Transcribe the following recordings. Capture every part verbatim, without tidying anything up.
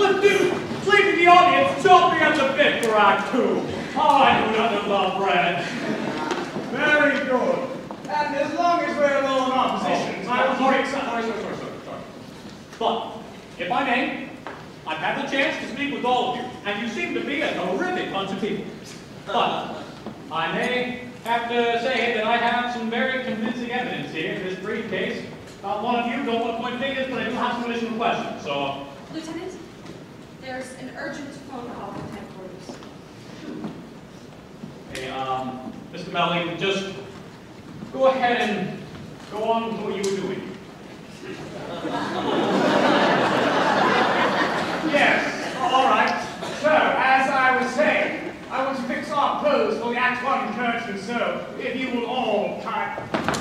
the Duke, leaving the audience jumping at the bit for Act Two. Oh, I do nothing love bread. Very good. And as long as we're low in opposition, Oh, I will sorry, fix sorry, sorry, sorry, sorry, sorry. But, if I may, I've had the chance to speak with all of you, and you seem to be a terrific bunch of people. But, I may have to say that I have some very convincing evidence here in this briefcase. Uh, one of you don't want to point fingers, but I do have some additional questions, so... Lieutenant, there's an urgent phone call from headquarters. Hey, um, Mister Melling, just go ahead and go on with what you were doing. Yes, all right. So, as I was saying, I want to fix our pose for the Act One curtain, so if you will all kind...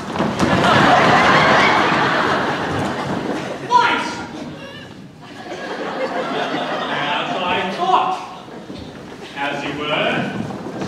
Nice! As I thought. As you were.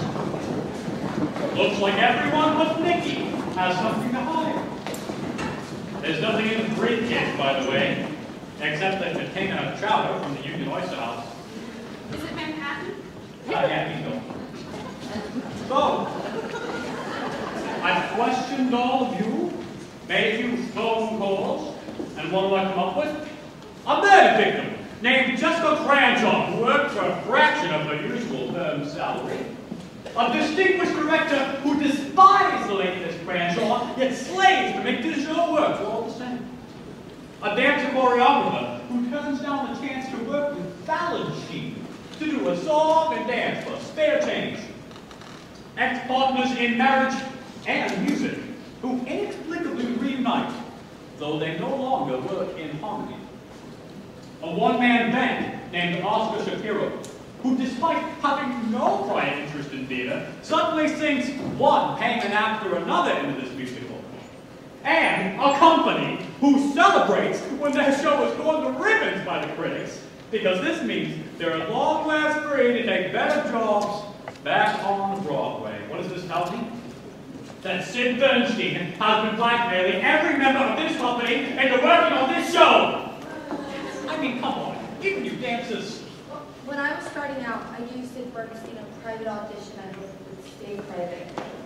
Looks like everyone but Nicky has something to hide. There's nothing in the briefcase, by the way, except a container of chowder from the Union Oyster House. Is it Manhattan? Uh, yeah, he's going. So, I've questioned all of you, made a few phone calls, and what do I come up with? A murder victim named Jessica Cranshaw, who worked for a fraction of her usual term salary. A distinguished director who despised the late Miss Cranshaw, yet slaves to make this show work all the same. A dancer choreographer who turns down the chance to work with Balanchine to do a song and dance for spare change. Ex-partners in marriage and music who inexplicably reunite, though they no longer work in harmony. A one-man band named Oscar Shapiro, who despite having no prior interest in theater, suddenly sings one payment after another into this musical. And a company who celebrates when their show is torn to ribbons by the critics, because this means they're at long last free to take better jobs back on Broadway. What does this tell me? That Sid Bernstein has been blackmailing every member of this company into working on this show! I mean, come on, even you dancers. When I was starting out, I used Sid Bernstein in a private audition I hoped would stay private.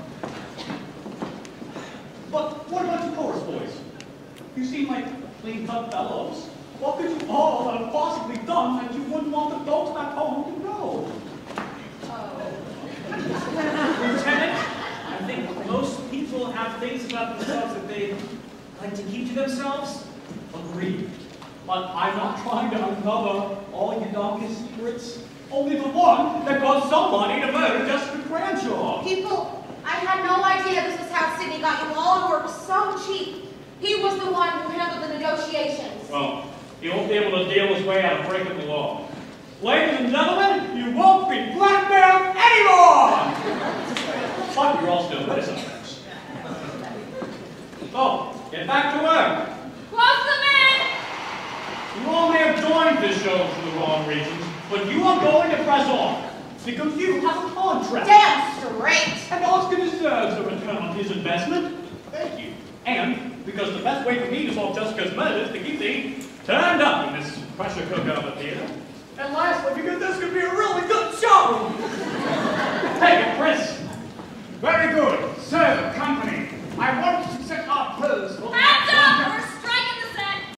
But what about you chorus boys? You seem like clean-cut fellows. What could you all have possibly done that you wouldn't want the folks back home to know? Oh. Lieutenant, I think most people have things about themselves that they like to keep to themselves. Agreed. But I'm not trying to uncover all your darkest secrets. Only the one that caused somebody to murder Jessica Cranshaw. People, I had no idea this was how Sidney got you all to work so cheap. He was the one who handled the negotiations. Well, he won't be able to deal his way out of breaking the law. Ladies and gentlemen, you won't be blackmailed anymore! But you're all still there sometimes. So, get back to work. Close the man! You all may have joined this show for the wrong reasons, but you are going to press on, because you have a contract. Damn straight! And Oscar deserves a return on his investment. Thank you. And because the best way for me to solve Jessica's murder is to keep things turned up in this pressure cooker of a theater. And lastly, because this could be a really good show. Take it, Chris. Very good. So, company, I want